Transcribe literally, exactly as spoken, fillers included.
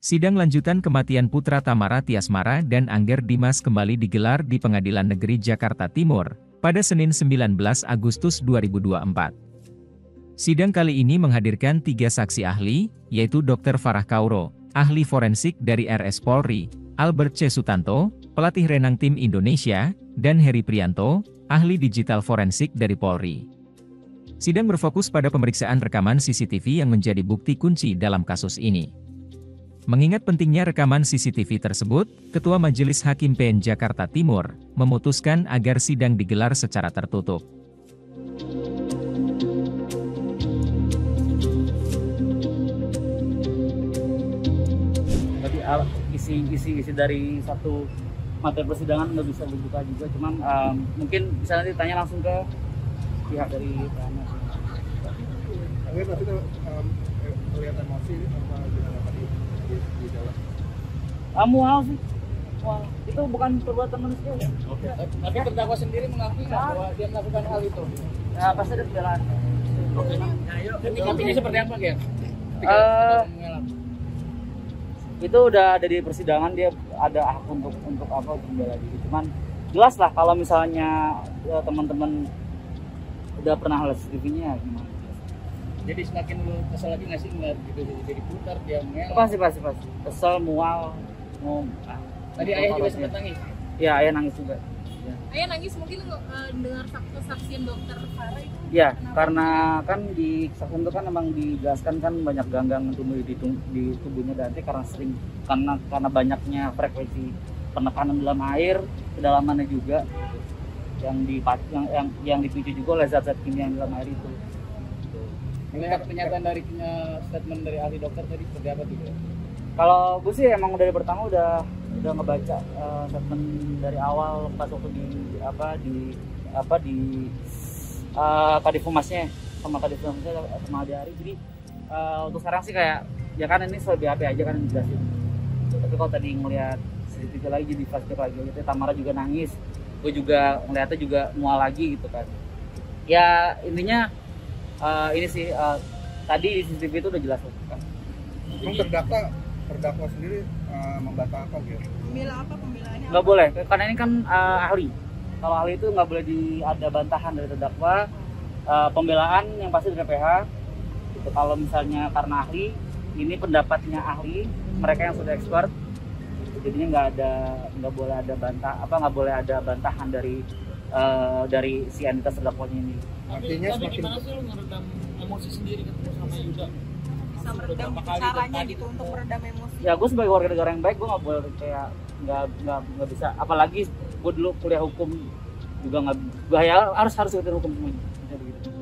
Sidang lanjutan kematian putra Tamara Tiasmara dan Angger Dimas kembali digelar di Pengadilan Negeri Jakarta Timur pada Senin sembilan belas Agustus dua ribu dua puluh empat. Sidang kali ini menghadirkan tiga saksi ahli, yaitu dokter Farah Kauro, ahli forensik dari R S Polri, Albert C. Sutanto, pelatih renang tim Indonesia, dan Heri Prianto, ahli digital forensik dari Polri. Sidang berfokus pada pemeriksaan rekaman C C T V yang menjadi bukti kunci dalam kasus ini. Mengingat pentingnya rekaman C C T V tersebut, Ketua Majelis Hakim P N Jakarta Timur memutuskan agar sidang digelar secara tertutup. Jadi isi-isi isi dari satu materi persidangan nggak bisa dibuka juga, cuman um, mungkin bisa nanti tanya langsung ke pihak dari tanya. Tapi pasti um, melihat emosi apa gimana tadi di, di dalam. Kamu mau sih? Wah, itu bukan perbuatan manusia. Ya? Oke. Tapi terdakwa sendiri mengakui nggak bahwa dia melakukan hal itu? Ya pasti ada pembelaan. Oke. Nah, yuk. Ketikanya seperti apa, Ger? Uh, itu udah ada di persidangan, dia ada hak untuk untuk apa untuk membela diri. Cuman jelas lah kalau misalnya ya, teman-teman udah pernah lihat C C T V-nya gimana. Jadi semakin lu kesel lagi nggak sih ngeliat gitu jadi putar dia mengelak? Pasti pasti pasti kesel, mual, mau. Ah, tadi ayah juga sempat nangis. Iya, ayah nangis juga. Ya. Ayah nangis mungkin uh, dengar kesaksian dokter Farah itu. Iya, karena kan di kesaksian itu kan memang dijelaskan kan banyak ganggang tubuh di, di tubuhnya nanti karena sering karena karena banyaknya frekuensi penekanan dalam air, kedalamannya juga yang di yang yang, yang dipicu juga oleh zat-zat kimia yang dalam air itu. Melihat pernyataan dari statement dari ahli dokter tadi seperti apa tuh? Kalau gue sih emang dari pertama udah udah ngebaca uh, statement dari awal pas waktu di apa di apa di uh, Kadifumasnya sama Kadifumasnya sama Adi Ari. Jadi uh, untuk sekarang sih kayak ya kan ini soal B A P aja kan yang dijelasin. Tapi kalau tadi ngelihat C C T V lagi jadi flashback lagi gitu, Tamara juga nangis, gue juga ngeliatnya juga mual lagi gitu kan. Ya intinya uh, ini sih uh, tadi di C C T V itu udah jelas kan. Emang terdakwa terdakwa sendiri uh, membantah apa gitu? Pembela apa pembelaannya? Nggak boleh, karena ini kan uh, ahli. Kalau ahli itu nggak boleh di ada bantahan dari terdakwa. Uh, pembelaan yang pasti dari P H. Gitu. Kalau misalnya karena ahli, ini pendapatnya ahli, mereka yang sudah expert. Jadinya nggak ada nggak boleh ada bantah apa nggak boleh ada bantahan dari uh, dari si entitas terdakwanya ini. Artinya tapi semakin gimana sih lu meredam emosi sendiri ketemu sama Yuda? Bisa meredam caranya gitu untuk meredam emosi. Ya gue sebagai warga negara yang baik, gue nggak boleh kayak nggak nggak nggak bisa. Apalagi gue dulu kuliah hukum juga nggak, gue ya harus harus ikutin hukum semuanya. Begitu.